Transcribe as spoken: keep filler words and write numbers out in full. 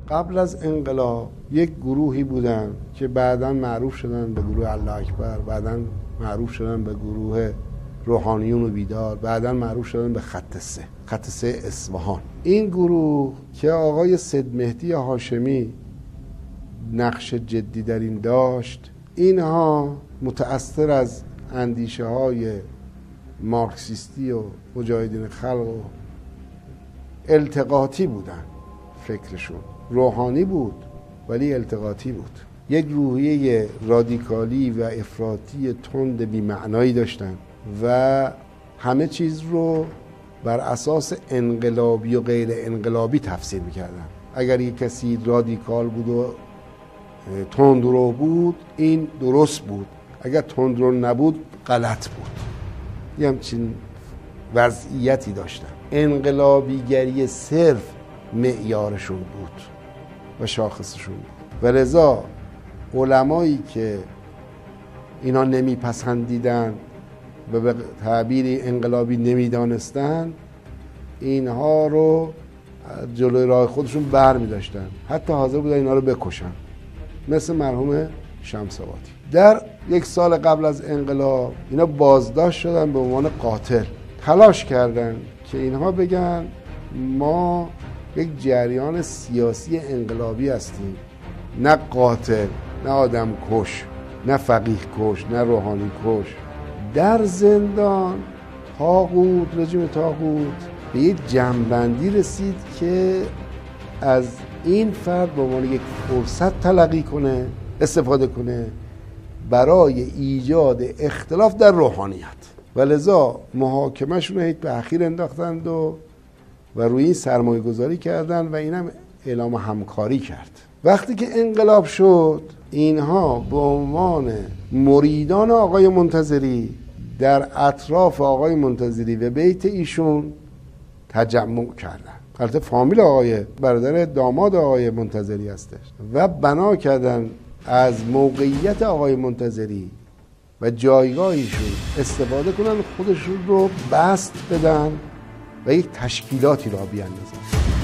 قبل از انقلاب یک گروهی بودن که بعداً معروف شدن به گروه الله اکبر، بعداً معروف شدن به گروه روحانیون و بیدار، بعداً معروف شدن به خط سه خط سه اصفهان. این گروه که آقای سید مهدی هاشمی نقش جدی در این داشت، اینها متأثر از اندیشه های مارکسیستی و مجاهدین خلق و التقاطی بودن. فکرشون روحانی بود ولی التقاطی بود. یک روحیه رادیکالی و افراطی تند بی معنایی داشتن و همه چیز رو بر اساس انقلابی و غیر انقلابی تفسیر میکردن. اگر یک کسی رادیکال بود و تندرو بود، این درست بود. اگر تندرو نبود، غلط بود. یه همچین وضعیتی داشتن. انقلابیگری صرف معیارشون بود و شاخصشون بود و لذا علمایی که اینا نمیپسندیدن و به تعبیری انقلابی نمیدانستن، اینها رو جلوی راه خودشون بر می‌داشتن، حتی حاضر بودن اینا رو بکشن، مثل مرحوم شمس آبادی. در یک سال قبل از انقلاب اینا بازداشت شدن به عنوان قاتل. تلاش کردن که اینها بگن ما یک جریان سیاسی انقلابی هستیم، نه قاتل، نه آدم کش، نه فقیه کش، نه روحانی کش. در زندان طاغوت، رژیم طاغوت به یک جمع‌بندی رسید که از این فرد به عنوان یک فرصت تلقی کنه، استفاده کنه برای ایجاد اختلاف در روحانیت و لذا محاکمه‌شون رو به اخیر انداختند و و روی این سرمایه گذاری کردن و اینم اعلام همکاری کرد. وقتی که انقلاب شد، اینها به عنوان مریدان آقای منتظری در اطراف آقای منتظری و بیت ایشون تجمع کردن. البته فامیل آقای برادر داماد آقای منتظری هستش و بنا کردن از موقعیت آقای منتظری و جایگاهیشون استفاده کنن، خودشون رو بسط بدن و یک تشکیلاتی را بیاندازن.